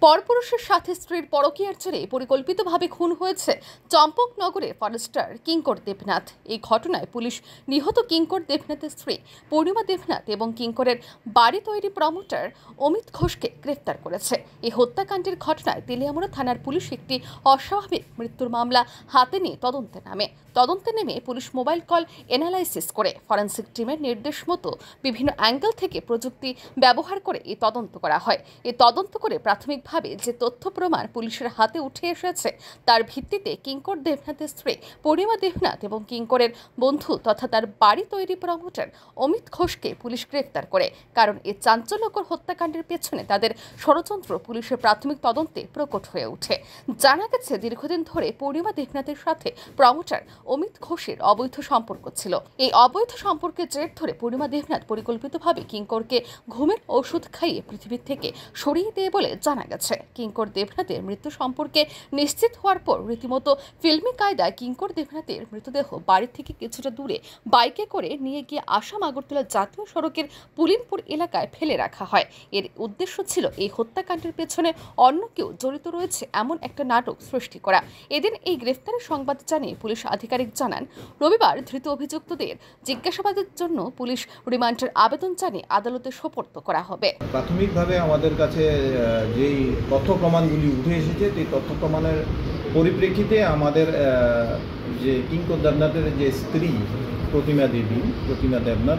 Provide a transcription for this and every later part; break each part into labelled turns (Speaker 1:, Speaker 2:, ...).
Speaker 1: পরপুরুষের সাথে স্ত্রীর পরকীয়ার জেরে পরিকল্পিতভাবে খুন হয়েছে চম্পকনগরে ফরেস্টার কিঙ্কর দেবনাথ। এই ঘটনায় পুলিশ নিহত কিঙ্কর দেবনাথের স্ত্রী পূর্ণিমা দেবনাথ এবং কিঙ্করের বাড়ি তৈরি প্রমোটার অমিত ঘোষকে গ্রেফতার করেছে। এই হত্যাকাণ্ডের ঘটনায় তেলিয়ামুড়া থানার পুলিশ একটি অস্বাভাবিক মৃত্যুর মামলা হাতে নিয়ে তদন্তে নেমে পুলিশ মোবাইল কল এনালাইসিস করে ফরেন্সিক টিমের নির্দেশ মতো বিভিন্ন অ্যাঙ্গেল থেকে প্রযুক্তি ব্যবহার করে এই তদন্ত করা হয়। এই তদন্ত করে প্রাথমিকভাবে যে তথ্য প্রমাণ পুলিশের হাতে উঠে এসেছে তার ভিত্তিতে কিঙ্কর দেবনাথের স্ত্রী পূর্ণিমা দেবনাথ এবং কিঙ্করের বন্ধু তথা তার বাড়ি তৈরি প্রমোটার অমিত ঘোষকে পুলিশ গ্রেফতার করে। কারণ এই চাঞ্চল্যকর হত্যাকাণ্ডের পেছনে তাদের ষড়যন্ত্র পুলিশের প্রাথমিক তদন্তে প্রকট হয়ে ওঠে। জানা গেছে দীর্ঘদিন ধরে পূর্ণিমা দেবনাথের সাথে প্রমোটার অমিত ঘোষের অবৈধ সম্পর্ক ছিল। এই অবৈধ সম্পর্কের জের ধরে পূর্ণিমা দেবনাথ পরিকল্পিতভাবে কিঙ্করকে ঘুমের ওষুধ খাইয়ে পৃথিবীর থেকে সরিয়ে দেয় বলে জানা গেছে। কিঙ্কর দেবনাথের মৃত্যু সম্পর্কে নিশ্চিত হওয়ার পর রীতিমতো ফিল্মি কায়দায় কিঙ্কর দেবনাথের মৃতদেহ বাড়ি থেকে কিছুটা দূরে বাইকে করে নিয়ে গিয়ে আসাম আগরতলা জাতীয় সড়কের পুলিনপুর এলাকায় ফেলে রাখা হয়। এর উদ্দেশ্য ছিল এই হত্যাকাণ্ডের পেছনে অন্য কেউ জড়িত রয়েছে এমন একটা নাটক সৃষ্টি করা। এদিন এই গ্রেফতারের সংবাদ জানিয়ে পুলিশ আধিকারিক জানান, রবিবার ধৃত অভিযুক্তদের জিজ্ঞাসাবাদের জন্য পুলিশ রিমান্ডের আবেদন জানিয়ে আদালতে সোপর্দ করা হবে।
Speaker 2: প্রাথমিকভাবে আমাদের কাছে যেই তথ্য প্রমাণগুলি উঠে এসেছে সেই তথ্য প্রমাণের পরিপ্রেক্ষিতে আমাদের যে কিঙ্কর দেবনাথের যে স্ত্রী পূর্ণিমা দেবনাথ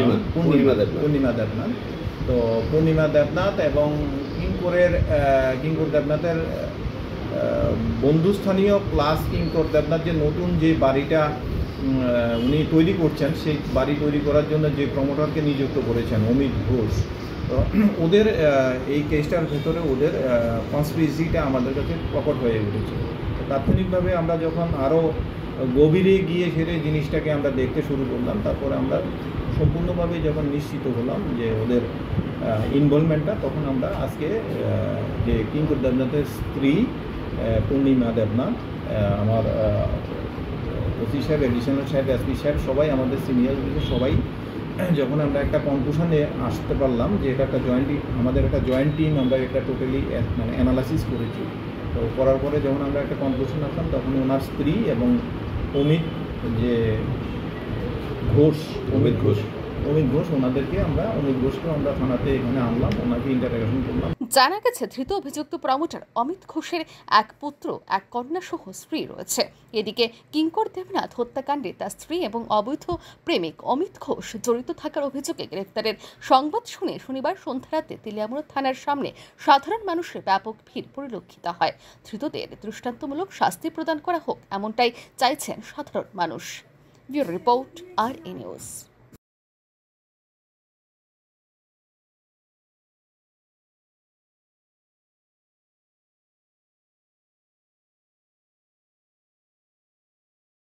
Speaker 2: তো পূর্ণিমা দেবনাথ এবং কিঙ্কর দেবনাথের বন্ধুস্থানীয় প্লাস কিঙ্কর দেবনাথ যে নতুন যে বাড়িটা উনি তৈরি করছেন সেই বাড়ি তৈরি করার জন্য যে প্রমোটারকে নিযুক্ত করেছেন অমিত ঘোষ, তো ওদের এই কেসটার ভেতরে ওদের কনস্পিরেসিটা আমাদের কাছে প্রকট হয়ে উঠেছে। তাৎক্ষণিকভাবে আমরা যখন আরও গভীরে গিয়ে সেরে জিনিসটাকে আমরা দেখতে শুরু করলাম, তারপরে আমরা সম্পূর্ণভাবে যখন নিশ্চিত হলাম যে ওদের ইনভলভমেন্টটা, তখন আমরা আজকে যে কিঙ্কর দেবনাথের স্ত্রী পূর্ণিমা দেবনাথ, আমার ওসি সাহেব, এডিশনাল সাহেব, এসপি সাহেব, সবাই আমাদের সিনিয়র সবাই যখন আমরা একটা কনক্লুশনে আসতে পারলাম যে এটা একটা আমাদের একটা জয়েন্ট টিম, আমরা এটা টোটালি মানে অ্যানালাইসিস করেছি। তো করার পরে যখন আমরা একটা কনক্লুশন আসলাম, তখন ওনার স্ত্রী এবং অমিত ঘোষ ওনাদেরকে অমিত ঘোষকে আমরা থানাতে এখানে আনলাম, ওনাকে ইন্টারোগেশন করলাম।
Speaker 1: জানা গেছে ধৃত অভিযুক্ত প্রমোটার অমিত ঘোষের এক পুত্র, এক কন্যা সহ স্ত্রী রয়েছে। এদিকে কিঙ্কর দেবনাথ হত্যাকাণ্ডে তার স্ত্রী এবং অবৈধ প্রেমিক অমিত ঘোষ জড়িত থাকার অভিযোগে গ্রেফতারের সংবাদ শুনে শনিবার সন্ধ্যারাতে তেলিয়ামুড়া থানার সামনে সাধারণ মানুষের ব্যাপক ভিড় পরিলক্ষিত হয়। ধৃতদের দৃষ্টান্তমূলক শাস্তি প্রদান করা হোক এমনটাই চাইছেন সাধারণ মানুষ। Bureau report, RA news.